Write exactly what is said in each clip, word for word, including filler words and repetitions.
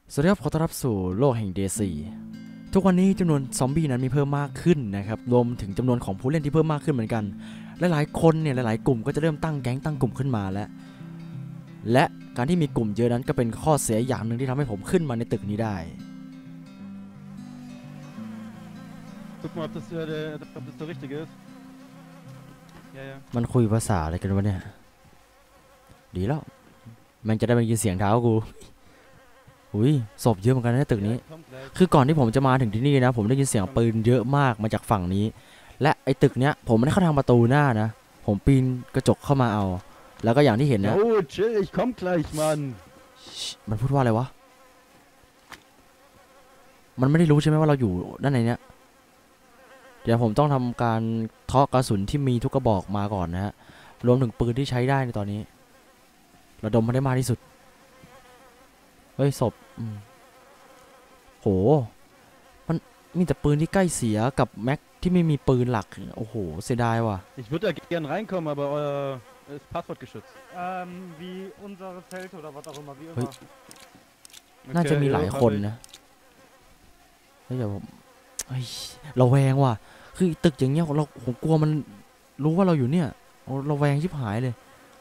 สวัสดีครับขอต้อนรับสู่โลกแห่ง เด ซี ทุกวันนี้จำนวนซอมบี้นั้นมีเพิ่มมากขึ้นนะครับรวมถึงจำนวนของผู้เล่นที่เพิ่มมากขึ้นเหมือนกันหลายๆคนเนี่ยหลายๆกลุ่มก็จะเริ่มตั้งแก๊งตั้งกลุ่มขึ้นมาแล้วและการที่มีกลุ่มเยอะนั้นก็เป็นข้อเสียอย่างหนึ่งที่ทำให้ผมขึ้นมาในตึกนี้ได้มันคุยภาษาอะไรกันวะเนี่ยดีแล้วมันจะได้ไม่ยินเสียงเท้ากูอุ้ยศพเยอะเหมือนกันในตึกนี้คือก่อนที่ผมจะมาถึงที่นี่นะผมได้ยินเสียงปืนเยอะมากมาจากฝั่งนี้และไอ้ตึกเนี้ยผมไม่ได้เข้าทางประตูหน้านะผมปีนกระจกเข้ามาเอาแล้วก็อย่างที่เห็นนะมันพูดว่าอะไรวะมันไม่ได้รู้ใช่ไหมว่าเราอยู่ด้านในเนี้ยเดี๋ยวผมต้องทำการเทาะกระสุนที่มีทุกกระบอกมาก่อนนะฮะรวมถึงปืนที่ใช้ได้ในตอนนี้ระดมมาได้มากที่สุดเฮ้ยศพโหมันมีแต่ปืนที่ใกล้เสียกับแม็กที่ไม่มีปืนหลักโอ้โหเสียดายว่ะ Ich würde da gern reinkommen, aber euer ist Passwort geschützt. Ähm, wie unsere Zelte oder was auch immer, wie immer. น่าจะมีหลายคนนะเฮ้ยเดี๋ยวผมเฮ้ยเราแวงว่ะคือตึกอย่างเงี้ยเราผมกลัวมันรู้ว่าเราอยู่เนี่ยเราแวงชิบหายเลย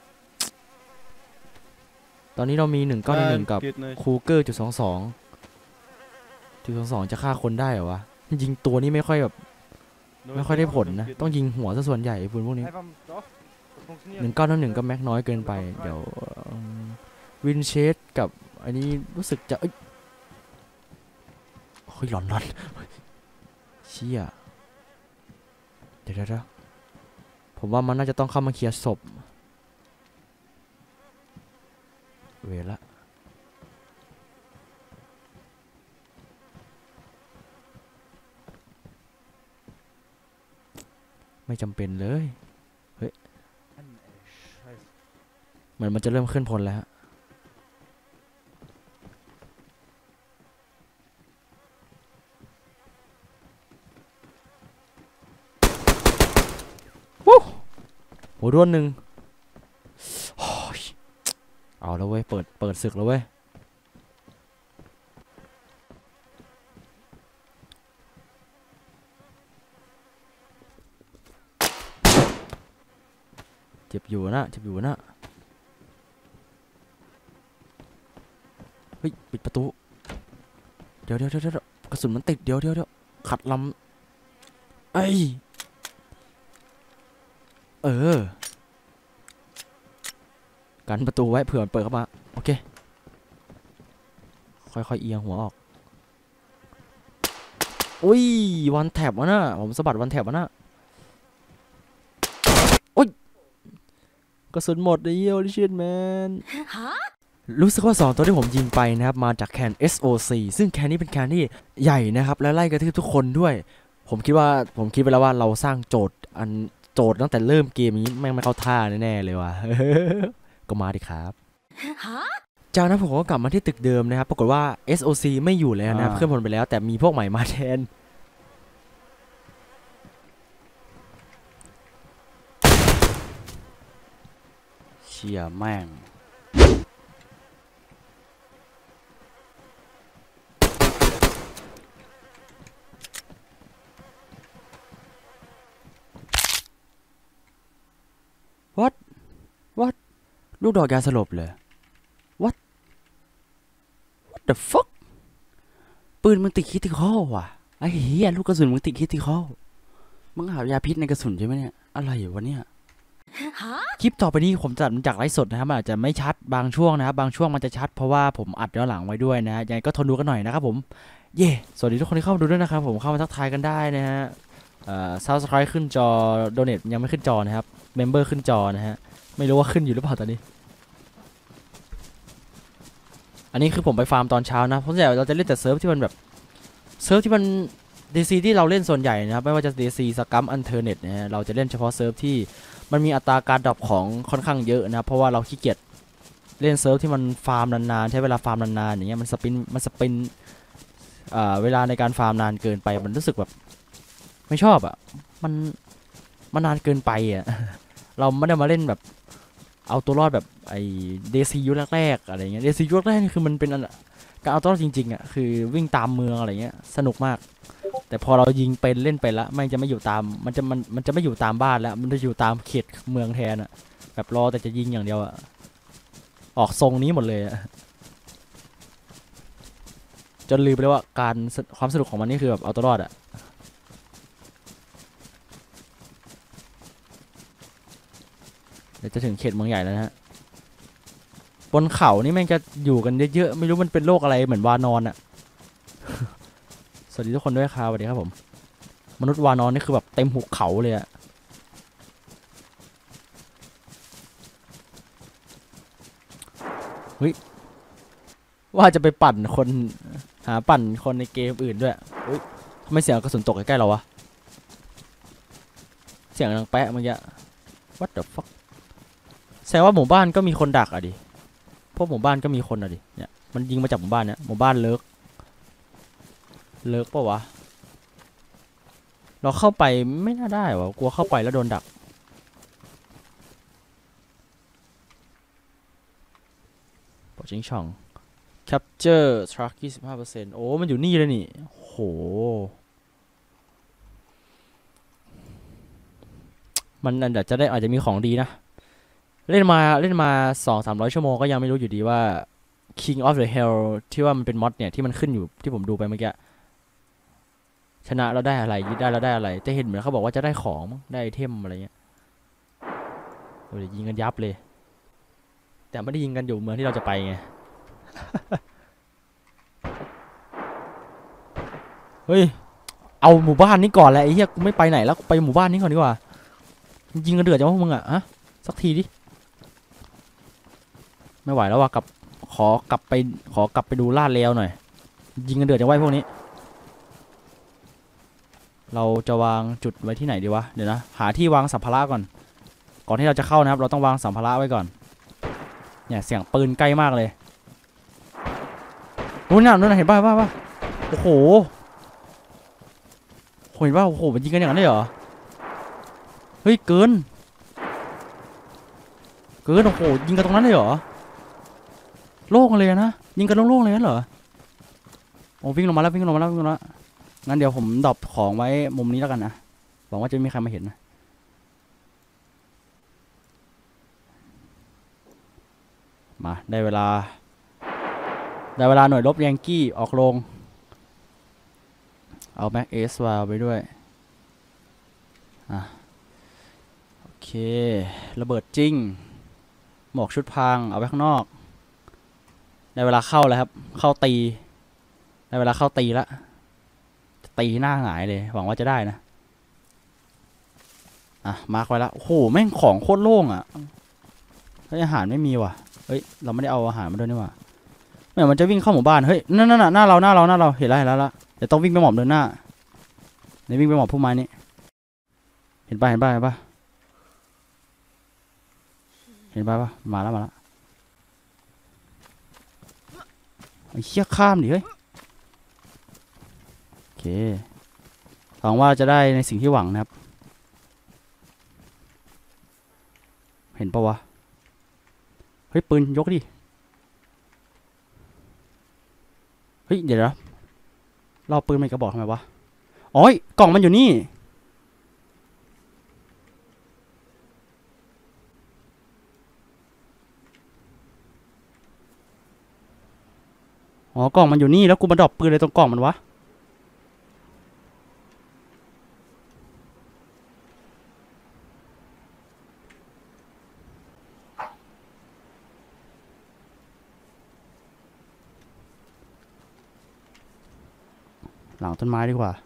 ตอนนี้เรามีหนึ่งก้อนหนึ่งกับคูเกอร์จุดสองสองจุดสองสองจะฆ่าคนได้เหรอวะยิงตัวนี้ไม่ค่อยแบบไม่ค่อยได้ผลนะต้องยิงหัวซะส่วนใหญ่ปืนพวกนี้หนึ่งก้อนหนึ่งก็แม็กน้อยเกินไปเดี๋ยววินเชสกับอันนี้รู้สึกจะเอ้ยเฮ้ยหลอนหลอนเชี่ยเดี๋ยวเดี๋ยวผมว่ามันน่าจะต้องเข้ามาเคลียร์ศพเวละไม่จำเป็นเลยเฮ้ยเหมือนมันจะเริ่มขึ้นพลแล้วฮะวู้โหดวนหนึ่งเอาแล้วเว้ยเปิดเปิดศึกแล้วเว้ยเจ็บอยู่นะเจ็บอยู่นะเฮ้ยปิดประตูเดี๋ยวเดี๋ยวเดี๋ยวกระสุนมันติดเดี๋ยวเดี๋ยวเดี๋ยวขัดลำไอ้เออกันประตูไว้เผื่อมันเปิดเข้ามาโอเคค่อยๆเอียงหัวออกอุ้ยวันแท็บวะน่ะผมสะบัดวันแท็บวะน่ะโอ้ยกระสุนหมดเลยเยี่ยวดิชิตแมนรู้สึกว่าสองตัวที่ผมยิงไปนะครับมาจากแคน เอส โอ ซี ซึ่งแคนนี้เป็นแคนที่ใหญ่นะครับและไล่กระทืบทุกคนด้วยผมคิดว่าผมคิดไปแล้วว่าเราสร้างโจทย์อันโจทย์ตั้งแต่เริ่มเกมนี้แม่งไม่เข้าท่าแน่ๆเลยว่ะ ก็มาดิครับจากนั้นผมก็กลับมาที่ตึกเดิมนะครับปรากฏว่า เอส โอ ซี ไม่อยู่แล้วนะเคลื่อนพลไปแล้วแต่มีพวกใหม่มาแทนเชี่ยแม่งวัดวัดลูกดอกยาสลบเลย what what the fuck ปืนมึงติดคิติคอลว่ะไอ้เหี้ยลูกกระสุนมึงติดคิติคอลมึงหายาพิษในกระสุนใช่ไหมเนี่ยอะไรอยู่วะเนี่ยคลิปต่อไปนี้ผมจะตัดมาจากไลฟ์สดนะครับมันอาจจะไม่ชัดบางช่วงนะครับบางช่วงมันจะชัดเพราะว่าผมอัดย้อนหลังไว้ด้วยนะยังไงก็ทนดูกันหน่อยนะครับผมเย่สวัสดีทุกคนที่เข้ามาดูด้วยนะครับผมเข้ามาทักทายกันได้นะฮะเอ่อ Subscribe ขึ้นจอ Donate ยังไม่ขึ้นจอนะครับ Member ขึ้นจอนะฮะไม่รู้ว่าขึ้นอยู่หรือเปล่าตอนนี้อันนี้คือผมไปฟาร์มตอนเช้านะเพราะส่วนใหญ่เราจะเล่นแต่เซิร์ฟที่มันแบบเซิร์ฟที่มัน ดี ซี ที่เราเล่นส่วนใหญ่นะครับไม่ว่าจะ ดี ซี สกัมอันเทอร์เน็ตนะฮะเราจะเล่นเฉพาะเซิร์ฟที่มันมีอัตราการดรอปของค่อนข้างเยอะนะเพราะว่าเราขี้เกียจเล่นเซิร์ฟที่มันฟาร์มนานๆใช้เวลาฟาร์มนานๆอย่างเงี้ยมันสปินมันสปินอ่าเวลาในการฟาร์มนานเกินไปมันรู้สึกแบบไม่ชอบอ่ะมันมันนานเกินไปอ่ะ เราไม่ได้มาเล่นแบบ เอาตัวรอดแบบไอ้เดซียุคแรกๆอะไรเงี้ยเดซียุคแรกนี่คือมันเป็นการเอาตัวรอดจริงๆอ่ะคือวิ่งตามเมืองอะไรเงี้ยสนุกมากแต่พอเรายิงเป็นเล่นเป็นละมันจะไม่อยู่ตามมันจะมันมันจะไม่อยู่ตามบ้านแล้วมันจะอยู่ตามเขตเมืองแทนอ่ะแบบรอแต่จะยิงอย่างเดียวอ่ะออกทรงนี้หมดเลยอ่ะจนลืมไปเลยว่าการความสนุกของมันนี่คือแบบเอาตัวรอดอ่ะเดี๋ยวจะถึงเขตเมืองใหญ่แล้วนะฮะบนเขานี่แม่งจะอยู่กันเยอะๆไม่รู้มันเป็นโรคอะไรเหมือนวานอนอ่ะ สวัสดีทุกคนด้วยครับสวัสดีครับผมมนุษย์วานอนนี่คือแบบเต็มหุบเขาเลยอะเฮ้ยว่าจะไปปั่นคนหาปั่นคนในเกมอื่นด้วยเฮ้ยทำไมเสียงกระสุนตกใกล้ๆเราวะเสียงดังแปะเมื่อกี้ what the fuck แสดงว่าหมู่บ้านก็มีคนดักอะดิพวกหมู่บ้านก็มีคนอะดิเนี่ยมันยิงมาจากหมู่บ้านเนี่ยหมู่บ้านเลิกเลิกปะวะเราเข้าไปไม่น่าได้วะกลัวเข้าไปแล้วโดนดักปอจิงช่อง capture truck ยี่สิบห้าเปอร์เซ็นต์ โอ้มันอยู่นี่เลยนี่โหมันอาจจะได้อาจจะมีของดีนะเล่นมาเล่นมาสองสามร้อยชั่วโมงก็ยังไม่รู้อยู่ดีว่า King of the Hill ที่ว่ามันเป็นมอดเนี่ยที่มันขึ้นอยู่ที่ผมดูไปเมื่อกี้ชนะเราได้อะไรยึดได้เราได้อะไรแต่เห็นเหมือนเขาบอกว่าจะได้ของได้ไอเทมอะไรเงี้ยโอ้ยยิงกันยับเลยแต่ไม่ได้ยิงกันอยู่เมืองที่เราจะไปไง เฮ้ยเอาหมู่บ้านนี้ก่อนแหละไอ้เหี้ยกูไม่ไปไหนแล้วไปหมู่บ้านนี้ก่อนดีกว่ายิงกันเดือดจังวะพวกมึงอะฮะสักทีดิไม่ไหวแล้วว่ะกลับขอกลับไปขอกลับไปดูลาดแล้วหน่อยยิงกันเดือดจังวะพวกนี้เราจะวางจุดไว้ที่ไหนดีวะเดี๋ยวนะหาที่วางสัมภาระก่อนก่อนที่เราจะเข้านะครับเราต้องวางสัมภาระไว้ก่อนเนี่ยเสียงปืนใกล้มากเลยนู่นน่ะนู่นน่ะเห็นป่ะป่ะป่ะโอ้โหเห็นป่ะโอ้โหมันยิงกันอย่างนั้นเลยเหรอเฮ้ยเกินเกินโอ้โหยิงกันตรงนั้นเลยเหรอโล่งเลยนะยิงกันโล่งๆเลยนั่นเหรอโอ้วิ่งลงมาแล้ววิ่งลงมาแล้ววิ่งลงมาแล้วงั้นเดี๋ยวผมดรอปของไว้มุมนี้แล้วกันนะหวังว่าจะไม่มีใครมาเห็นนะมาได้เวลาได้เวลาหน่วยรบยังกี้ออกลงเอาแม็กเอสวาไปด้วยอ่ะโอเคระเบิดจริงหมวกชุดพรางเอาไว้ข้างนอกได้เวลาเข้าแล้วครับเข้าตีได้เวลาเข้าตีแล้วตีหน้าหงายเลยหวังว่าจะได้นะอ่ะมาร์คไว้แล้วโอ้โหแม่งของโคตรโล่งอ่ะเฮ้ยอาหารไม่มีว่ะเฮ้ยเราไม่ได้เอาอาหารมาด้วยนี่ว่ะแม่งมันจะวิ่งเข้าหมู่บ้านเฮ้ยนั่นนั่นหน้าเราหน้าเราหน้าเราเห็นแล้วเห็นแล้วละเดี๋ยวต้องวิ่งไปหมอบเดินหน้าเดี๋ยววิ่งไปหมอบพุ่มไม้นี่เห็นป่ะเห็นป่ะเห็นป่ะเห็นป่ะป่ะมาแล้วมาแล้วไอ้เหี้ยข้ามดิเฮ้ยโอเคหวังว่าจะได้ในสิ่งที่หวังนะครับเห็นปะวะเฮ้ยปืนยกดิเฮ้ยเดี๋ยวนะเราปืนมันกระบอกทำไมวะอ๋อกล่องมันอยู่นี่อ๋อกล่องมันอยู่นี่แล้วกูมาดรอปปืนเลยตรงกล่องมันวะหลังต้นไม้ดีกว่า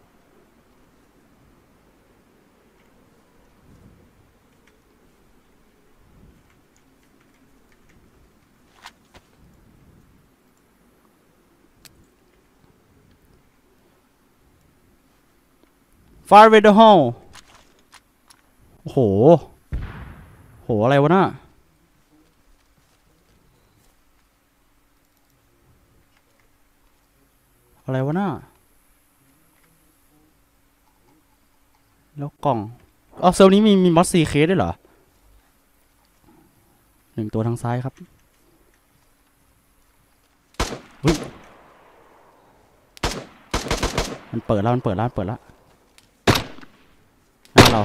ฟาร์เวเดอร์ฮอลโอ้โหโหอะไรวะน่ะอะไรวะน่ะแล้วกล่องอ๋อเซลล์นี้มีมีมอสซีเคสด้วยเหรอหนึ่งตัวทางซ้ายครับเฮ้ยมันเปิดแล้วมันเปิดแล้วมันเปิดแล้วหน้าเรา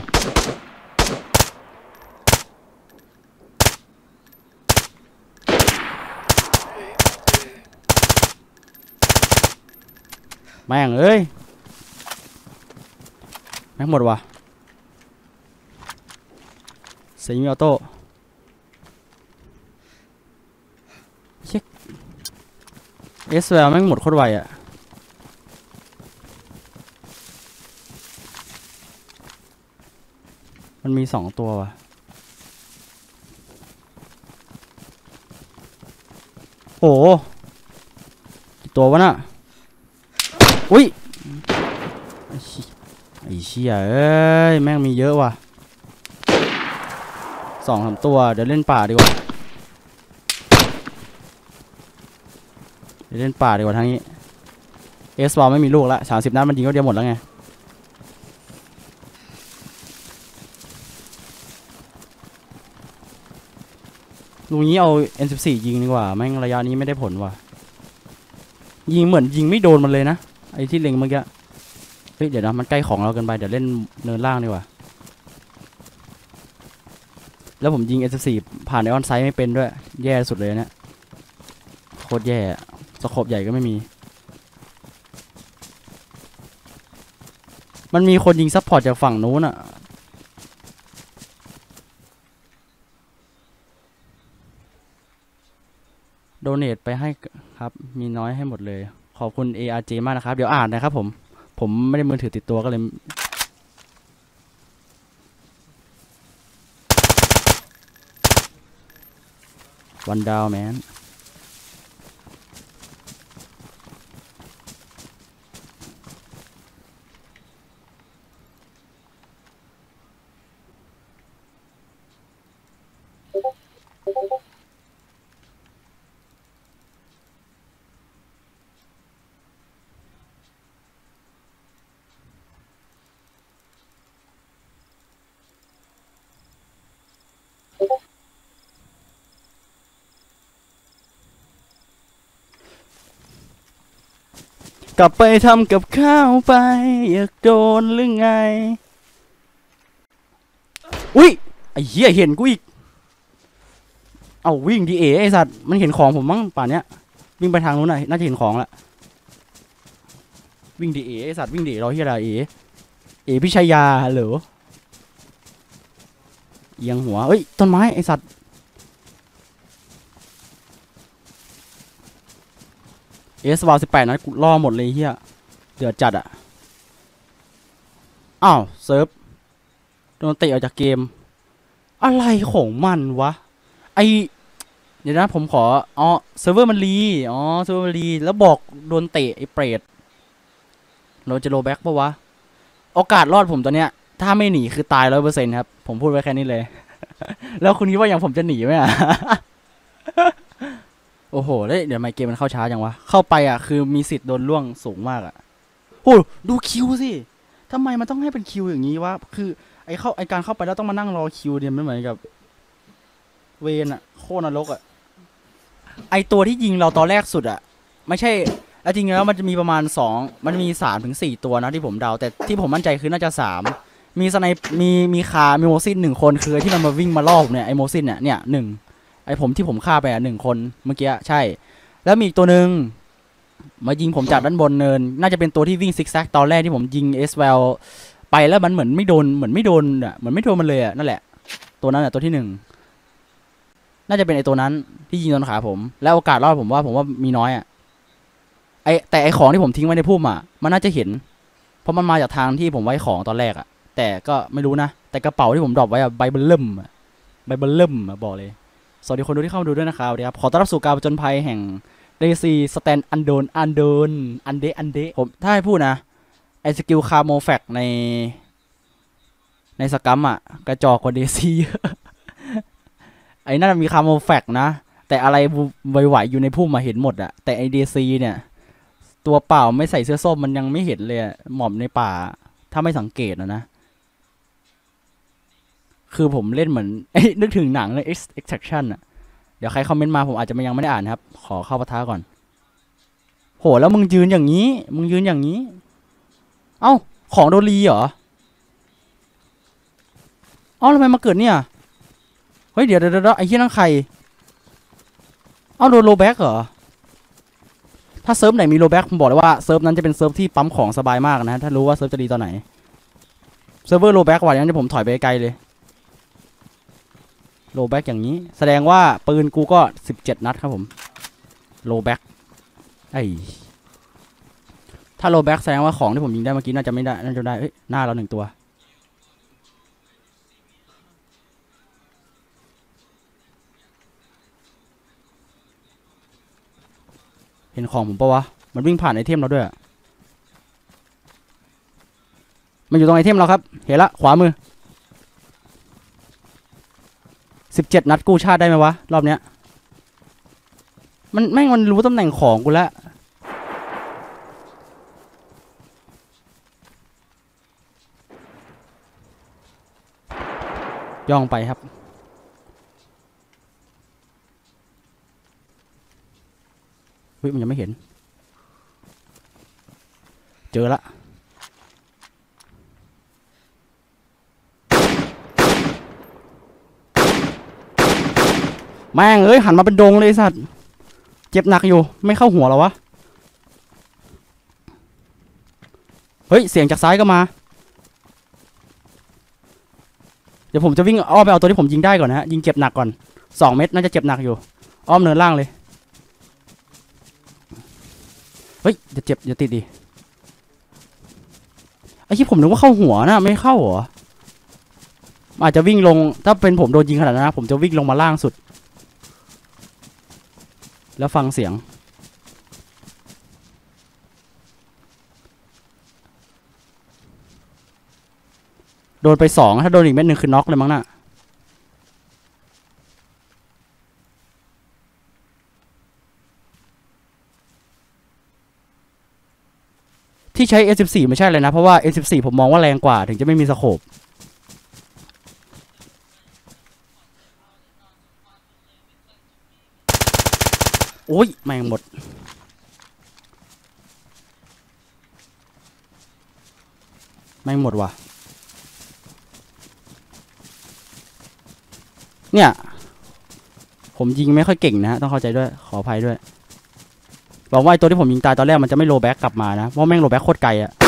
แม่งเอ้ยแม่งหมดว่ะเซมิออโต้เช็คเอสแวลแม่งหมดโคตรไวอ่ะมันมีสองตัวว่ะโอ้กี่ตัววะน่ะอุ้ยไอ้เชี่ยเอ้ยแม่งมีเยอะว่ะสองสามตัวเดี๋ยวเล่นป่าดีกว่าเดี๋ยวเล่นป่าดีกว่าทางนี้เอสบอลไม่มีลูกละสามสิบนัดมันยิงก็เดียวหมดแล้วไงลูกนี้เอา เอ็ม สิบสี่ ยิงดีกว่าแม่งระยะนี้ไม่ได้ผลว่ะยิงเหมือนยิงไม่โดนมันเลยนะไอ้ที่เล็งเมื่อกี้เฮ้ยเดี๋ยวนะมันใกล้ของเราเกินไปเดี๋ยวเล่นเนินล่างดีกว่าแล้วผมยิง เอ็ม สิบสี่ ผ่านไอออนไซด์ไม่เป็นด้วยแย่สุดเลยเนี่ยโคตรแย่สโคปใหญ่ก็ไม่มีมันมีคนยิงซัพพอร์ตจากฝั่งนู้นอะโดเนทไปให้ครับมีน้อยให้หมดเลยขอบคุณ เอ อาร์ เจ มากนะครับเดี๋ยวอ่านนะครับผมผมไม่ได้มือถือติดตัวก็เลยวันดาวแมนกลับไปทำกับข้าวไปอยากโดนหรือไงอุ้ยไอ้เหี้ยเห็นกูอีกเอาวิ่งดีเอไอ้สัตว์มันเห็นของผมมั้งป่านเนี้ยวิ่งไปทางนู้นน่ะน่าจะเห็นของละวิ่งดีเอไอ้สัตว์วิ่งดีเราเฮียอะไรเอเอพิชัยยาเหรอเอียงหัวเอ้ยต้นไม้ไอ้สัตว์เอสวาลสิบแปดนะกูล่อหมดเลยเฮียเดือดจัดอะอ้าวเซิร์ฟโดนเตะออกจากเกมอะไรของมันวะไอเดี๋ยวนะผมขออ๋อเซิร์ฟเวอร์มันรีอ๋อเซิร์ฟเวอร์มันรีแล้วบอกโดนเตะไอเปรตเราจะโรแบ็กปะวะโอกาสรอดผมตอนเนี้ยถ้าไม่หนีคือตายร้อยเปอร์เซ็นต์ครับผมพูดไว้แค่นี้เลย แล้วคุณคิดว่าอย่างผมจะหนีไหมอะ โอ้โหเดี๋ยวไมเกมมันเข้าช้าจังวะเข้าไปอ่ะคือมีสิทธิ์โดนล่วงสูงมากอ่ะโหดูคิวสิทำไมมันต้องให้เป็นคิวอย่างนี้วะคือไอเข้าไอการเข้าไปแล้วต้องมานั่งรอคิวเนี่ยมันเหมือนกับเวนอ่ะโคตรนรกอ่ะไอตัวที่ยิงเราตอนแรกสุดอ่ะไม่ใช่แล้วจริงแล้วมันจะมีประมาณสองมันมีสามถึงสี่ตัวนะที่ผมเดาแต่ที่ผมมั่นใจคือน่าจะสามมีสไนมีมีคามีโมซินหนึ่งคนคือที่มันมาวิ่งมาล่อผมเนี่ยไอโมซินเนี่ยเนี่ยหนึ่งไอผมที่ผมฆ่าไปอ่ะหนึ่งคนเมื่อกี้ใช่แล้วมีอีกตัวหนึ่งมายิงผมจากด้านบนเนินน่าจะเป็นตัวที่วิ่งซิกแซกตอนแรกที่ผมยิงเอสเวลไปแล้วมันเหมือนไม่โดนเหมือนไม่โดนอ่ะเหมือนไม่โดนมันเลยอ่ะนั่นแหละตัวนั้นอ่ะตัวที่หนึ่งน่าจะเป็นไอตัวนั้นที่ยิงโดนขาผมแล้วโอกาสรอดผมว่าผมว่ามีน้อยอ่ะไอแต่ไอของที่ผมทิ้งไว้ในพุ่มอ่ะมันน่าจะเห็นเพราะมันมาจากทางที่ผมไว้ของตอนแรกอ่ะแต่ก็ไม่รู้นะแต่กระเป๋าที่ผมดรอปไว้อ่ะใบเบลเริ่มใบเบลเริ่มบอกเลยสวัสดีคนดูที่เข้ามาดูด้วยนะครับครับขอต้อนรับสู่การผจญภัยแห่งเรซีสแตนอันโดนอันโดนอันเดอันเดผมถ้าให้พูดนะไอสกิลคาโมแฟกในในสกัมอ่ะกระจอกกว่าเดซีไอนั่นมีคาโมแฟกนะแต่อะไรไหวๆอยู่ในพุ่มมาเห็นหมดอะแต่ไอเดซีเนี่ยตัวเปล่าไม่ใส่เสื้อส้มมันยังไม่เห็นเลยหมอบในป่าถ้าไม่สังเกตนะนะคือผมเล่นเหมือนนึกถึงหนังเลย Extraction อ่ะเดี๋ยวใครคอมเมนต์มาผมอาจจะยังไม่ได้อ่านครับขอเข้าปะทะก่อนโหแล้วมึงยืนอย่างนี้มึงยืนอย่างนี้เอ้าของโดนรีเหรอเอ้าทำไมมาเกิดเนี่ยเฮ้ยเดี๋ยวเดี๋ยวไอ้เหี้ยนั่นใครเอ้าโดนโลแบ็กเหรอถ้าเซิร์ฟไหนมีโลแบ็กผมบอกเลยว่าเซิร์ฟนั้นจะเป็นเซิร์ฟที่ปั๊มของสบายมากนะถ้ารู้ว่าเซิร์ฟจะดีตอนไหนเซิร์ฟเวอร์โลแบ็กว่ะอย่างนั้นผมถอยไปไกลเลยโลแบ็กอย่างนี้แสดงว่าปืนกูก็สิบเจ็ดนัดครับผมโลแบ็กไอ้ถ้าโลแบ็กแสดงว่าของที่ผมยิงได้เมื่อกี้น่าจะไม่ได้น่าจะได้เฮ้ยหน้าเราหนึ่งตัวเห็นของผมปะวะมันวิ่งผ่านไอเทมเราด้วยมันอยู่ตรงไอเทมเราครับเห็นละขวามือสิบเจ็ดนัดกู้ชาติได้ไหมวะรอบเนี้ยมันแม่งมันรู้ตำแหน่งของกูแล้วย่องไปครับเฮ้ยมันยังไม่เห็นเจอละแม่งเอ้ยหันมาเป็นดงเลยสัตว์เจ็บหนักอยู่ไม่เข้าหัวหรอวะเฮ้ยเสียงจากซ้ายก็มาเดี๋ยวผมจะวิ่งอ้อมไปเอาตัวที่ผมยิงได้ก่อนนะฮะยิงเจ็บหนักก่อนสองเม็ดน่าจะเจ็บหนักอยู่อ้อมเนินล่างเลยเฮ้ยอย่าเจ็บอย่าติดดิไอ้ที่ผมนึกว่าเข้าหัวนะไม่เข้าหัวอาจจะวิ่งลงถ้าเป็นผมโดนยิงขนาดนั้นนะผมจะวิ่งลงมาล่างสุดแล้วฟังเสียงโดนไปสองถ้าโดนอีกเม็ดหนึ่งคือน็อกเลยมั้งน่ะที่ใช้ เอส สิบสี่ ไม่ใช่เลยนะเพราะว่า เอส สิบสี่ ผมมองว่าแรงกว่าถึงจะไม่มีสโคปโอ้ยแม่งหมดแม่งหมดว่ะเนี่ยผมยิงไม่ค่อยเก่งนะต้องเข้าใจด้วยขออภัยด้วยบอกว่าไอ้ตัวที่ผมยิงตายตอนแรกมันจะไม่โลแบ็กกลับมานะเพราะแม่งโลแบ็กโคตรไกลอะ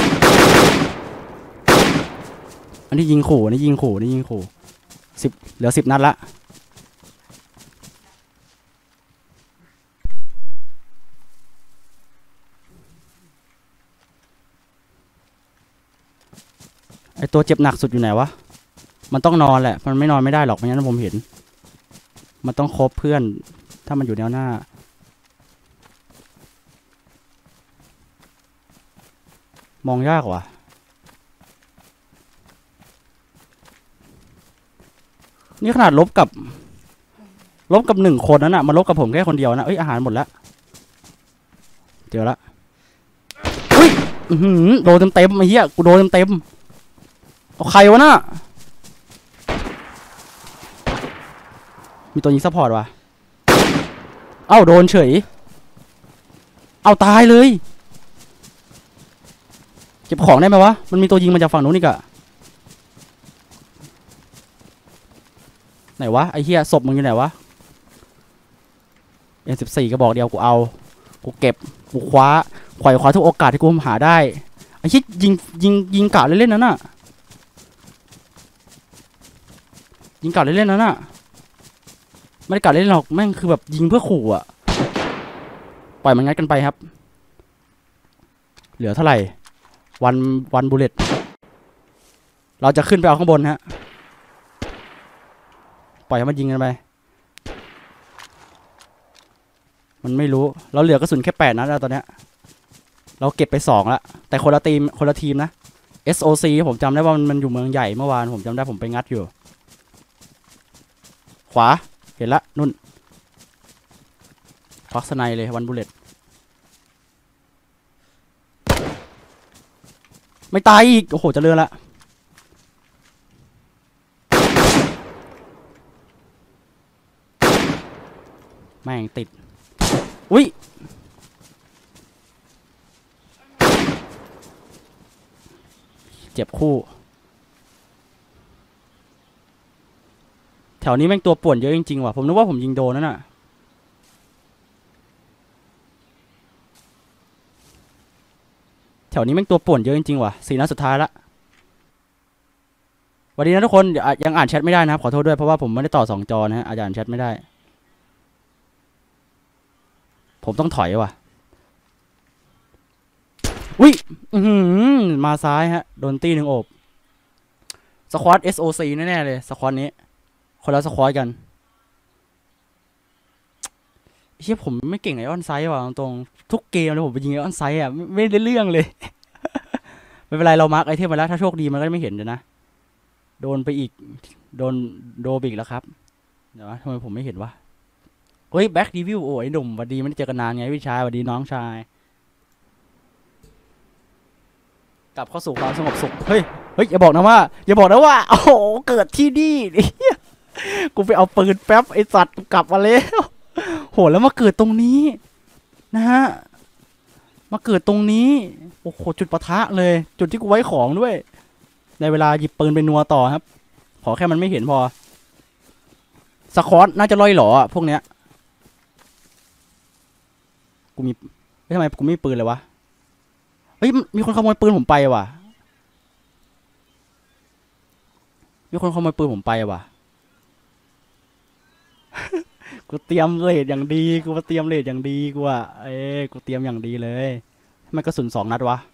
อันนี้ยิงขู่อันนี้ยิงขู่อันนี้ยิงขู่สิบเหลือสิบนัดละไอตัวเจ็บหนักสุดอยู่ไหนวะมันต้องนอนแหละมันไม่นอนไม่ได้หรอกไม่งั้นผมเห็นมันต้องคบเพื่อนถ้ามันอยู่แนวหน้ามองยากว่ะนี่ขนาดลบกับลบกับหนึ่งคนนั้นอะมาลบกับผมแค่คนเดียวนะเอ้ยอาหารหมดแล้วเจอละอุ้ยโดนเต็มเต็มไอ้เหี้ยกูโดนเต็มเต็มเอาใครวะน่ะมีตัวยิงซัพพอร์ตว่ะเอ้าโดนเฉยเอาตายเลยเก็บของได้ไหมวะมันมีตัวยิงมาจากฝั่งนู้นนี่กะไหนวะไอ้เหี้ยศพมึงอยู่ไหนวะเอ็มสิบสี่กระบอกเดียวกูเอากูเก็บกูคว้าขวายคว้าทุกโอกาสที่กูหาได้ไอ้ชิดยิงยิงยิงกะเล่นๆนั่นน่ะยิงกะเล่นๆนั่นน่ะไม่ได้กะเล่นหรอกแม่งคือแบบยิงเพื่อขู่อะปล่อยมันงัดกันไปครับเหลือเท่าไหร่วันวันบุลเลตเราจะขึ้นไปเอาข้างบนฮะปล่อยให้มันยิงกันไปมันไม่รู้เราเหลือกระสุนแค่แปดนัดแล้วตอนเนี้ยเราเก็บไปสองแล้วแต่คนละทีมคนละทีมนะ เอส โอ ซี ผมจำได้ว่ามันอยู่เมืองใหญ่เมื่อวานผมจำได้ผมไปงัดอยู่ขวาเห็นละนุ่นควักสไนเลยวันบุลเลตไม่ตายอีกโอ้โหจะเลื่อนละแม่งติดอุ้ยเจ็บคู่แถวนี้แม่งตัวป่วนเยอะจริงๆว่ะผมนึกว่าผมยิงโดนนั่นน่ะแถวนี้แม่งตัวป่วนเยอะจริงๆว่ะสี่นัดสุดท้ายละวันนี้นะทุกคนยังอ่านแชทไม่ได้นะครับขอโทษด้วยเพราะว่าผมไม่ได้ต่อสองจอนะฮะอาจจะอ่านแชทไม่ได้ผมต้องถอยว่ะวิอือมาซ้ายฮะโดนตีหนึ่งโอบสควอต เอส โอ ซี แน่ๆเลยสควอตนี้คนละสควอตกันเชี่ยผมไม่เก่งไอออนไซด์ว่ะตรงทุกเกมเลยผมไปยิงไอออนไซด์อ่ะไม่ไม่ได้เรื่องเลย ไม่เป็นไรเรามาร์กไอเทมมาแล้วถ้าโชคดีมันก็ไม่เห็นเดี๋ยวนะโดนไปอีกโดนโดนอีกแล้วครับเดี๋ยวนะทำไมผมไม่เห็นวะเฮ้ยแบ็ครีวิวโอ้ยหนุ่มสวัสดีไม่ได้เจอกันนานไงพี่ชายสวัสดีน้องชายกลับเข้าสู่ความสงบสุขเฮ้ยเฮ้ยอย่าบอกนะว่าอย่าบอกนะว่าโอ้โหเกิดที่นี่กูไปเอาปืนแป๊บไอสัตว์กลับมาแล้วโหแล้วมาเกิดตรงนี้นะฮะมาเกิดตรงนี้โอ้โหจุดปะทะเลยจุดที่กูไว้ของด้วยในเวลาหยิบปืนไปนัวต่อครับขอแค่มันไม่เห็นพอสควอตน่าจะลอยหล่ออ่ะพวกเนี้ยกูมีทำไมกูไม่มีปืนเลยวะเฮ้ยมีคนขโมยปืนผมไปว่ะมีคนขโมยปืนผมไปว่ะ กูเตรียมเลดอย่างดีกูมาเตรียมเลดอย่างดีกูอ่ะเอ้กูเตรียมอย่างดีเลยทำไมกระสุนสองนัดวะ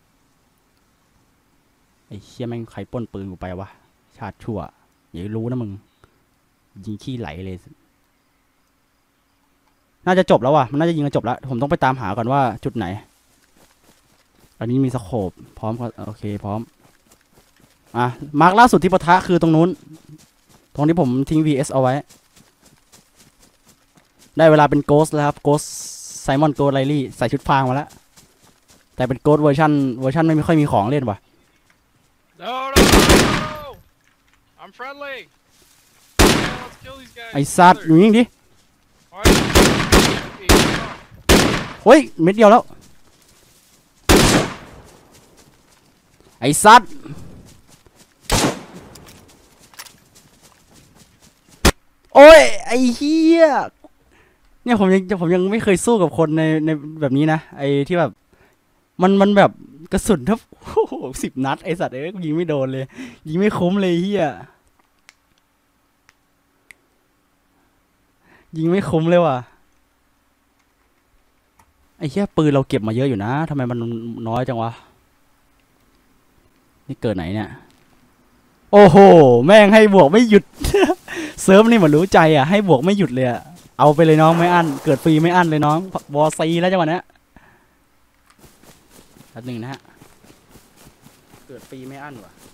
ไอ้เชี่ยแม่งใครปล้นปืนกูไปวะชาติชั่วอย่ารู้นะมึงยิงขี้ไหลเลยน่าจะจบแล้วว่ะมันน่าจะยิงกันจบแล้วผมต้องไปตามหาก่อนว่าจุดไหนอันนี้มีสโคปพร้อมก็โอเคพร้อมอ่ะมาร์กล่าสุดที่ปะทะคือตรงนู้นตรงที่ผมทิ้ง วี เอส เอาไว้ได้เวลาเป็นโกสแล้วครับโกสไซมอนโกสไลลี่ใส่ชุดฟางมาแล้วแต่เป็นโกสเวอร์ชันเวอร์ชันไม่ค่อยมีของเล่นว่ะ No, no, no! I'm friendly. Let's kill these guys. ไอ้สัตว์อยู่นิ่งดิเฮ้ยเม็ดเดียวแล้วไอ้สัตว์โอ้ยไอ้เหี้ยเนี่ยผมยังผมยังไม่เคยสู้กับคนในในแบบนี้นะไอ้ที่แบบมันมันแบบกระสุนทับสิบนัดไอ้สัตว์เอ้ยยิงไม่โดนเลยยิงไม่คุ้มเลยเหี้ยยิงไม่คุ้มเลยว่ะไอ้เหี้ยปืนเราเก็บมาเยอะอยู่นะทำไมมันน้อยจังวะนี่เกิดไหนเนี่ยโอ้โหแม่งให้บวกไม่หยุด เซิร์ฟนี่เหมือนรู้ใจอ่ะให้บวกไม่หยุดเลยอ่ะเอาไปเลยน้องไม่อั้นเกิดฟรีไม่อั้นเลยน้องวอซีแล้วจังหวะนี้แป๊บนึงนะฮะเกิดฟรีไม่อั้นว่ะ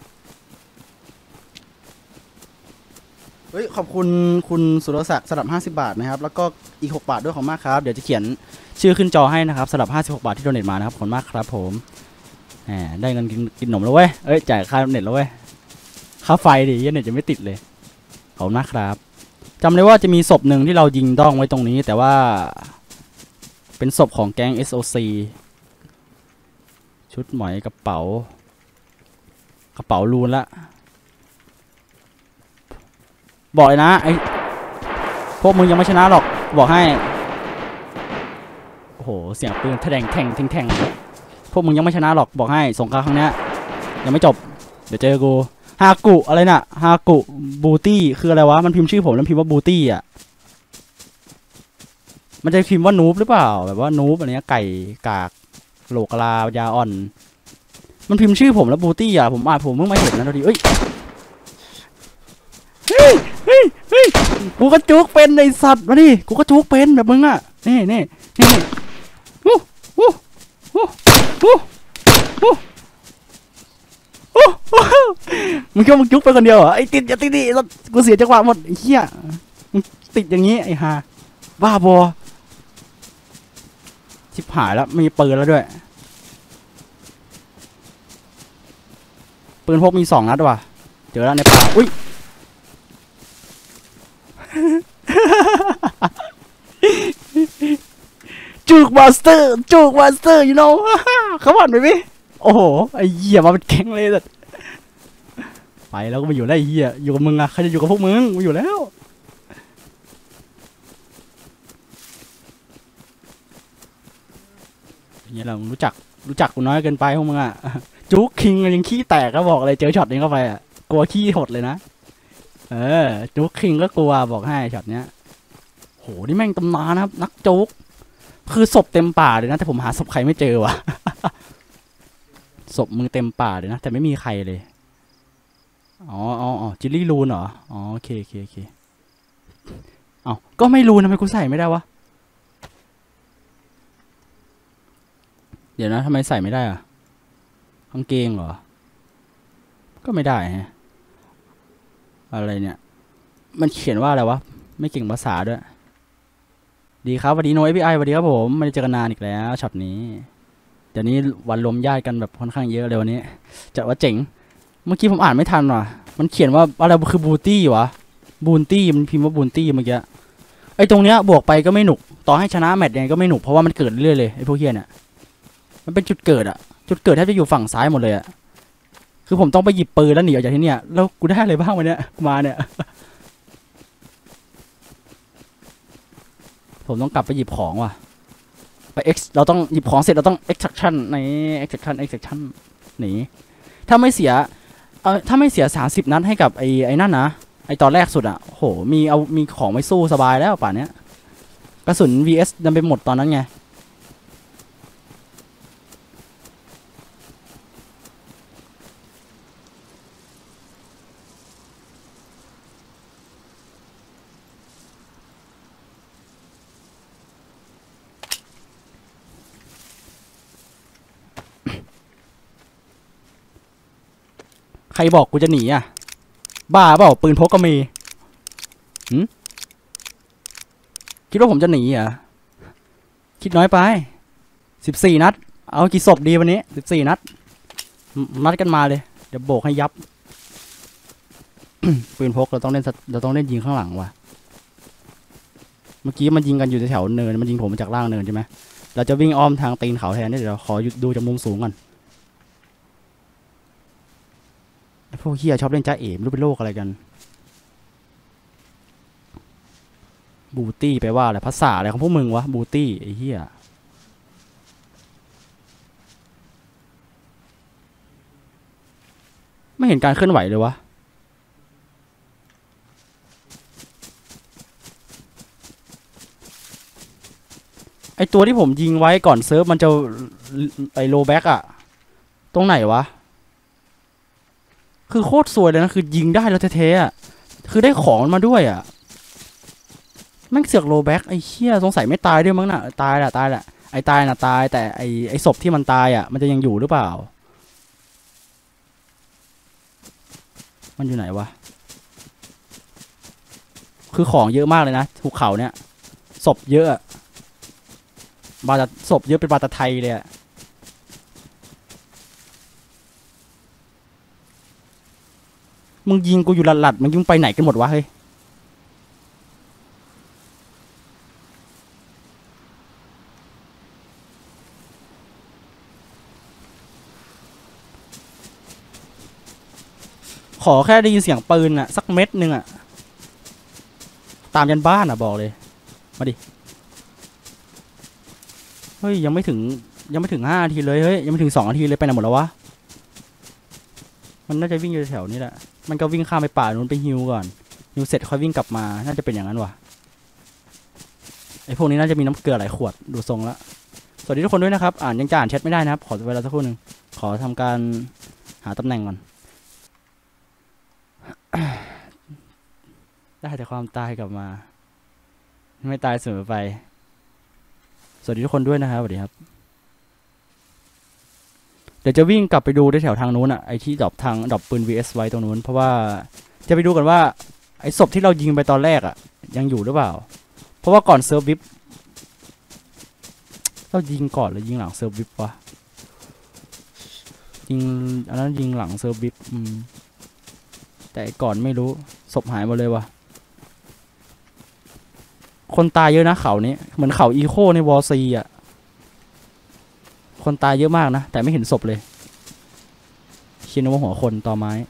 เฮ้ยขอบคุณคุณสุรศักดิ์สำหรับห้าสิบบาทนะครับแล้วก็อีกหกบาทด้วยของมากครับเดี๋ยวจะเขียนชื่อขึ้นจอให้นะครับสำหรับห้าสิบหกบาทที่โดเนทมานะครับขอบคุณมากครับผมแหมได้เงินกินกินขนมแล้วเว้ยเอ้ยจ่ายค่าเน็ตแล้วเว้ยค่าไฟดิเน็ตจะไม่ติดเลยขอบคุณมากครับจำได้ว่าจะมีศพหนึ่งที่เรายิงด้องไว้ตรงนี้แต่ว่าเป็นศพของแก๊ง เอส โอ ซี ชุดหมอยกระเป๋ากระเป๋าลูนละบอกเลยนะไอ้พวกมึงยังไม่ชนะหรอกบอกให้โอ้โหเสียงปืนแทงแทงแทงแทงพวกมึงยังไม่ชนะหรอกบอกให้สงครามครั้งนี้ยังไม่จบเดี๋ยวเจอกูฮากุอะไรน่ะฮากุบูตี้คืออะไรวะมันพิมพ์ชื่อผมแล้วพิมพ์ว่าบูตี้อ่ะมันจะพิมพ์ว่านูบหรือเปล่าแบบว่านูบอะไรเงี้ยไก่กากโหลกลายาอ่อนมันพิมพ์ชื่อผมแล้วบูตี้อ่ะผมอ่านผมเพิ่งมาเห็นนะทีเอ้ยเฮ้ยเฮ้ยเฮ้ยกูก็จุกเป็นไอสัตว์มาดิกูก็จุกเป็นแบบมึงอ่ะนี่นี่นี่วู้วู้วู้วู้วู้มึงคิดว่ามึงจุกไปคนเดียวเหรอไอ้ติดอย่าติดดิกูเสียจังหวะหมดไอ้เหี้ยมึงติดอย่างงี้ไอ้ห่าบ้าบอชิบหายแล้วมีปืนแล้วด้วยปืนพกมีสองนัดว่ะเจอแล้วในป่าอุ้ย จุกมาสเตอร์จุกมาสเตอร์ you know เขาบอกหน่อยพี่โอ้โหไอ้เหี้ยมาเป็นแก๊งเลยสัสไปแล้วก็มาอยู่ได้ไอ้เหี้ยอยู่กับมึงอะใครจะอยู่กับพวกมึงมาอยู่แล้วเนี่ยเรารู้จักรู้จักกูน้อยเกินไปพวกมึงอะจุกคิงยังขี้แตกก็บอกเลยเจอช็อตนี้เข้าไปอะกลัวขี้หดเลยนะเออจุกคิงก็กลัวบอกให้ช็อตเนี้ยโหนี่แม่งตำนานนะครับนักจุกคือศพเต็มป่าเลยนะแต่ผมหาศพใครไม่เจอว่ะ ศพมึงเต็มป่าเลยนะแต่ไม่มีใครเลยอ๋ออ๋ออ๋อจิลลี่รูนเหรออ๋อโอเคโอเคโอเคเอ้าก็ไม่รูนทำไมกูใส่ไม่ได้วะเดี๋ยวนะทำไมใส่ไม่ได้อะกางเกงเหรอก็ไม่ได้ฮะอะไรเนี่ยมันเขียนว่าอะไรวะไม่เก่งภาษาด้วยดีครับวันนี้โน้ต เอ พี ไอ สวัสดีครับผมไม่ได้เจอกันนานอีกแล้วช็อตนี้เดี๋ยวนี้วันรวมญาติกันแบบค่อนข้างเยอะเลยวันนี้จัดว่าเจ๋งเมื่อกี้ผมอ่านไม่ทันว่ะมันเขียนว่าอะไรคือบูตี้วะบูนตี้มันพิมพ์ว่าบูนตี้เมื่อกี้ไอ้ตรงเนี้ยบวกไปก็ไม่หนุกต่อให้ชนะแมตช์ยังไงก็ไม่หนุกเพราะว่ามันเกิดเรื่อยเลยไอ้พวกเฮียเนี่ยมันเป็นจุดเกิดอะจุดเกิดแทบจะอยู่ฝั่งซ้ายหมดเลยอะคือผมต้องไปหยิบปืนแล้วหนีออกจากที่เนี่ยแล้วกูได้อะไรบ้างวันเนี้ยมาเนี่ยผมต้องกลับไปหยิบของว่ะไป X เราต้องหยิบของเสร็จเราต้อง extraction ใน extraction extraction หนีถ้าไม่เสียเออถ้าไม่เสียสามสิบนัดให้กับไอ้ไอ้นั่นนะไอ้ตอนแรกสุดอ่ะโหมีเอามีของไม่สู้สบายแล้วป่านเนี้ยกระสุน วี เอส ยังไปหมดตอนนั้นไงใครบอกกูจะหนีอ่ะบ้าเปล่าปืนพกก็มีหืมคิดว่าผมจะหนีอ่ะคิดน้อยไปสิบสี่นัดเอากี่ศพดีวันนี้สิบสี่นัดนัดกันมาเลยเดี๋ยวโบกให้ยับ ปืนพกเราต้องเล่นเราต้องเล่นยิงข้างหลังว่ะเมื่อกี้มันยิงกันอยู่แถวเนินมันยิงผมมาจากล่างเนินใช่ไหมเราจะวิ่งอ้อมทางตีนเขาแทนเดี๋ยวขอดูจากมุมสูงก่อนพวกเฮียชอบเล่นจ้าเอ๋ไม่รู้เป็นโรคอะไรกันบูตี้แปลว่าอะไรภาษาอะไรของพวกมึงวะบูตี้ไอ้เฮียไม่เห็นการเคลื่อนไหวเลยวะไอตัวที่ผมยิงไว้ก่อนเซิร์ฟมันจะไอโลแบ็กอะตรงไหนวะคือโคตรสวยเลยนะคือยิงได้แล้วเท่ๆอะคือได้ของมาด้วยอะแม่งเสือกโลแบ็กไอ้เหี้ยสงสัยไม่ตายด้วยมั้งน่ะตายแหละตายแหละไอ้ตายน่ะตายแต่ไอ้ไอ้ศพที่มันตายอะมันจะยังอยู่หรือเปล่ามันอยู่ไหนวะคือของเยอะมากเลยนะภูเขาเนี่ยศพเยอะบาตาศพเยอะเป็นบาตาไทยเลยอะมึงยิงกูอยู่หลัดๆมึงยิงไปไหนกันหมดวะเฮ้ยขอแค่ได้ยินเสียงปืนอะสักเม็ดหนึ่งอะตามยันบ้านอะบอกเลยมาดิเฮ้ยยังไม่ถึงยังไม่ถึงห้านาทีเลยเฮ้ยยังไม่ถึงสองนาทีเลยไปไหนหมดแล้ววะมันน่าจะวิ่งอยู่แถวนี้แหละมันก็วิ่งข้ามไปป่านู้นไปฮิวก่อนฮิวเสร็จค่อยวิ่งกลับมาน่าจะเป็นอย่างนั้นวะไอพวกนี้น่าจะมีน้ำเกลือหลายขวดดูทรงละสวัสดีทุกคนด้วยนะครับอ่านยังจะอ่านแชทไม่ได้นะครับขอเวลาสักครู่หนึ่งขอทำการหาตำแหน่งก่อน ได้แต่ความตายกลับมาไม่ตายเสมอไปสวัสดีทุกคนด้วยนะครับสวัสดีครับเดี๋ยวจะวิ่งกลับไปดูที่แถวทางนู้นอ่ะไอที่ดรอปทางดรอปปืน วี เอส ไว้ตรงนู้นเพราะว่าจะไปดูกันว่าไอศพที่เรายิงไปตอนแรกอ่ะยังอยู่หรือเปล่าเพราะว่าก่อนเซิร์ฟวิปเรายิงก่อนหรือยิงหลังเซิร์ฟวิปวะยิงอันนั้นยิงหลังเซิร์ฟวิปอืมแต่ก่อนไม่รู้ศพหายหมดเลยวะคนตายเยอะนะเขานี้เหมือนเขาอีโคในวอร์ซีอ่ะคนตายเยอะมากนะแต่ไม่เห็นศพเลยคิดว่าหัวคนต่อไม้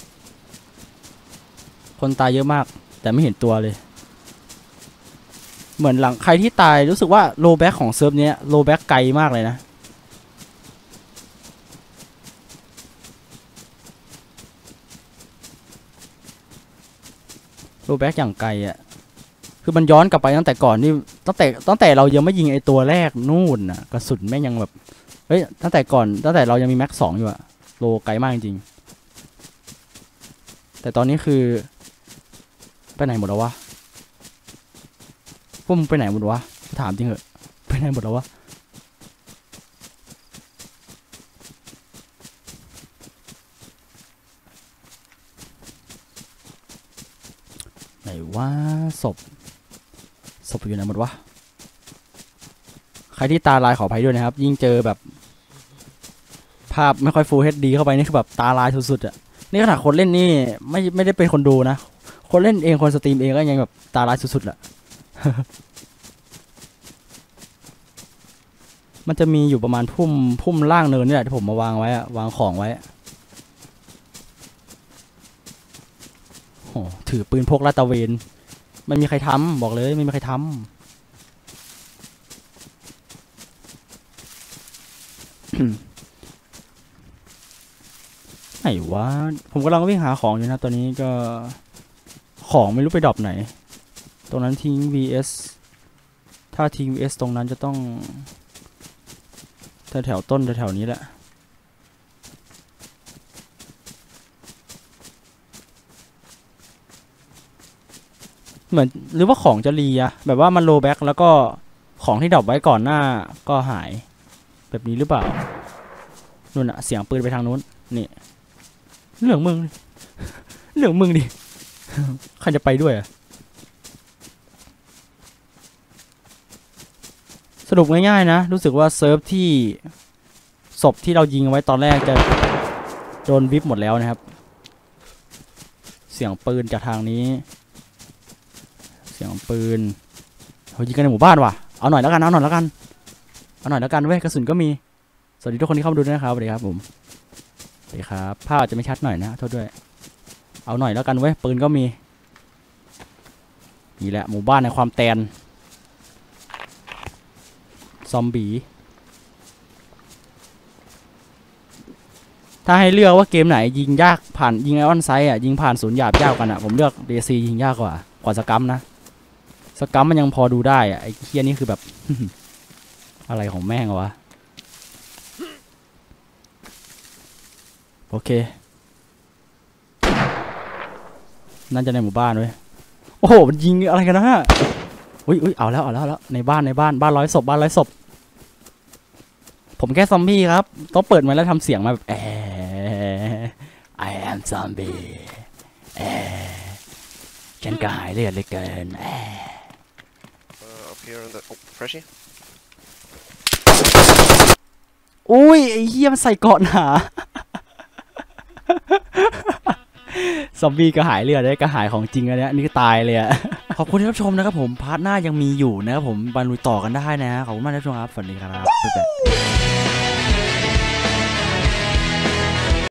คนตายเยอะมากแต่ไม่เห็นตัวเลยเหมือนหลังใครที่ตายรู้สึกว่าโลแบ็กของเซิร์ฟเนี้ยโลแบ็กไกลมากเลยนะโลแบ็กอย่างไกลอ่ะคือมันย้อนกลับไปตั้งแต่ก่อนที่ตั้งแต่ตั้งแต่เรายังไม่ยิงไอตัวแรกนู่นน่ะกระสุนแม่งยังแบบเฮ้ยตั้งแต่ก่อนตั้งแต่เรายังมีแม็กสองอยู่อะโลไกลมากจริงแต่ตอนนี้คือไปไหนหมดแล้ววะพวกมึงไปไหนหมดวะถามจริงเหอะไปไหนหมดแล้ววะไหนว่าศพศพอยู่ไหนหมดวะใครที่ตาลายขออภัยด้วยนะครับยิ่งเจอแบบภาพไม่ค่อยฟูล เอช ดี เข้าไปนี่คือแบบตาลายสุดๆอ่ะนี่ขนาดคนเล่นนี่ไม่ไม่ได้เป็นคนดูนะคนเล่นเองคนสตรีมเองก็ยังแบบตาลายสุดๆแหละ มันจะมีอยู่ประมาณพุ่มพุ่มล่างเนินนี่แหละที่ผมมาวางไว้อะวางของไว้โอ้ถือปืนพกลาดตระเวนไม่มีใครทำบอกเลยไม่มีใครทำไหนวะผมกำลังวิ่งหาของอยู่นะตอนนี้ก็ของไม่รู้ไปดรอปไหนตรงนั้นทิ้ง วี เอส ถ้าทิ้ง วี เอส ตรงนั้นจะต้องแถวต้นแถวนี้แหละเหมือนหรือว่าของจะรีอะแบบว่ามันโลแบ็กแล้วก็ของที่ดรอปไว้ก่อนหน้าก็หายแบบนี้หรือเปล่านู่นอะเสียงปืนไปทางนู้นนี่เรื่องมึงเรื่องมึงดิใครจะไปด้วยอะสรุปง่ายๆนะรู้สึกว่าเซิร์ฟที่ศพที่เรายิงไว้ตอนแรกจะโดนวิปหมดแล้วนะครับเสียงปืนจากทางนี้เสียงปืนเขายิงกันในหมู่บ้านว่ะเอาหน่อยแล้วกันเอาหน่อยแล้วกันเอาหน่อยแล้วกันเว้ยกระสุนก็มีสวัสดีทุกคนที่เข้ามาดูด้วยนะครับสวัสดีครับผมสวัสดีครับภาพอาจจะไม่ชัดหน่อยนะโทษด้วยเอาหน่อยแล้วกันเว้ยปืนก็มีนี่แหละหมู่บ้านในความแตนซอมบี้ถ้าให้เลือกว่าเกมไหนยิงยากผ่านยิงไอออนไซด์อ่ะยิงผ่านศูนย์หยาบยากกันอ่ะผมเลือกเดซียิงยากกว่ากว่าสกัมนะสกัมมันยังพอดูได้อ่ะไอ้เคียนี่คือแบบ อะไรของแม่งวะโอเคนั่นจะในหมู่บ้านเว้ยโอ้โหมันยิงอะไรกันนะฮะอุ้ยอุ้ยเอาแล้วเอาแล้วแล้วในบ้านในบ้านบ้านร้อยศพบ้านร้อยศพผมแค่ซอมบี้ครับต้องเปิดมาแล้วทำเสียงมาแบบแอ I am zombie แอฉันก็หายเลือดเลยเกินแอ up here on the oh, freshie อุ้ยไอ้เหี้ยมันใส่เกาะหนา ซอมบี้ก็หายเลือดได้ก็หายของจริงอันเนี้ยนี่ก็ตายเลยอะ ขอบคุณที่รับชมนะครับผมพาร์ทหน้ายังมีอยู่นะครับผมมาลุยต่อกันได้นะขอบคุณมากที่รับชมครับสวัสดีครับบ๊ายบาย